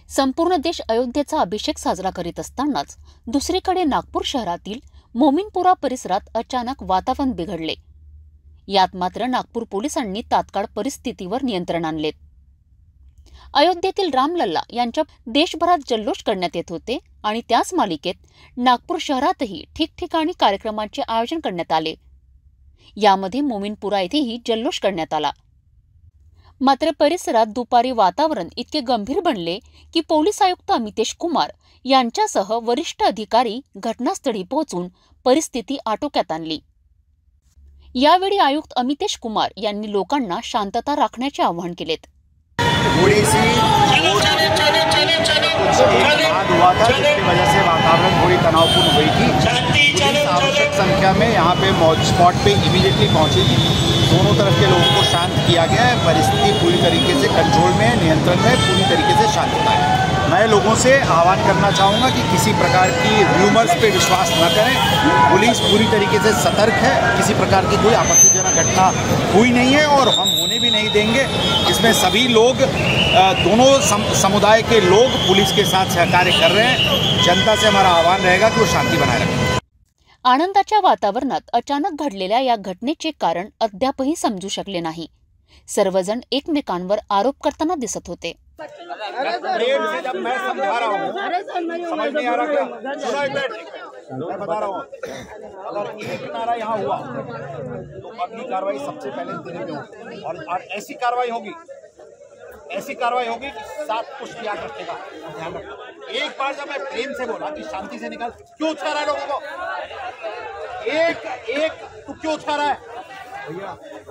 संपूर्ण देश अयोध्येचा अभिषेक साजरा करीत असतानाच दुसरीकडे नागपूर शहरातील मोमीनपुरा परिसरात अचानक वातावरण बिघडले। यात मात्र नागपूर पोलिसांनी तात्काळ परिस्थितीवर नियंत्रण आणले। अयोध्येतील रामलल्ला यांच्या देशभरात जल्लोष करण्यात येत होते आणि त्याच मालिकेत नागपूर शहरातही ठिकठिकाणी कार्यक्रमांचे आयोजन करण्यात आले। यामध्ये मोमीनपुरा येथेही जल्लोष करण्यात आला। मात्र परिसरात दुपारी वातावरण इतके गंभीर बनले की पोलीस आयुक्त अमितेश कुमार यांच्यासह वरिष्ठ अधिकारी घटनास्थळी पोहोचून परिस्थिती आटोक्यात आणली। यावेळी आयुक्त अमितेश कुमार यांनी लोकांना शांतता राखण्याचे आवाहन केले। थोड़ी सी बाद हुआ था जिसकी वजह से वातावरण थोड़ी तनावपूर्ण हुई थी। पुलिस आवश्यक संख्या में यहाँ पे स्पॉट पे इमीडिएटली पहुंची थी। दोनों तरफ के लोगों को शांत किया गया है। परिस्थिति पूरी तरीके से कंट्रोल में है, नियंत्रण में, पूरी तरीके से शांतता है। मैं लोगों से आह्वान करना चाहूँगा कि किसी प्रकार की र्यूमर्स पे विश्वास न करें। पुलिस पूरी तरीके से सतर्क है। किसी प्रकार की कोई आपत्तिजनक घटना हुई नहीं है और हम होने भी नहीं देंगे। इसमें सभी लोग, दोनों समुदाय के लोग पुलिस के साथ सहकार्य कर रहे हैं। जनता से हमारा आह्वान रहेगा कि वो शांति बनाए रखें। आनंदाच्या वातावरणात अचानक घडलेल्या या घटनेचे कारण अद्यापही समजू शकले नाही। सर्वजण एकमेकांवर आरोप करताना दिसत होते। जब मैं समझा रहा हूँ, समझ नहीं आ रहा क्या? मैं बता रहा हूँ, अगर एक नारा यहाँ हुआ तो अगली कार्रवाई सबसे पहले तेरे में होगी और ऐसी कार्रवाई होगी कि साथ कुछ किया रखेगा। ध्यान रखना। एक बार जब मैं प्रेम से बोला कि शांति से निकल, क्यों उछा रहा है लोगों को? एक तू क्यों उछा रहा है भैया?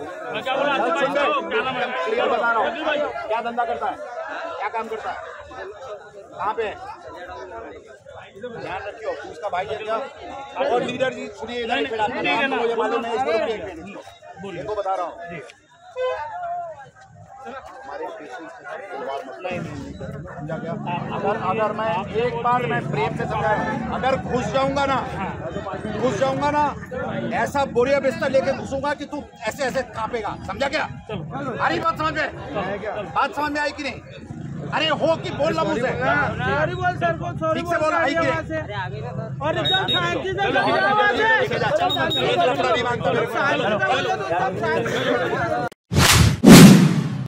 क्लियर बता रहा हूँ। क्या धंधा करता है, क्या काम करता है, कहाँ पे है? ध्यान रखियो। उसका भाई क्या और लीडर जी सुनिए, इधर मुझे मालूम है इसको बता रहा हूँ। हमारे अगर मैं एक बार मैं प्रेम से समझाया, अगर घुस जाऊंगा ना ऐसा बोरिया बिस्तर लेके घुसूंगा कि तू ऐसे ऐसे कांपेगा। समझा क्या? अरे बात समझ में आई कि नहीं? अरे हो कि बोल रहा मुझसे, ठीक से बोल। आई कि नहीं?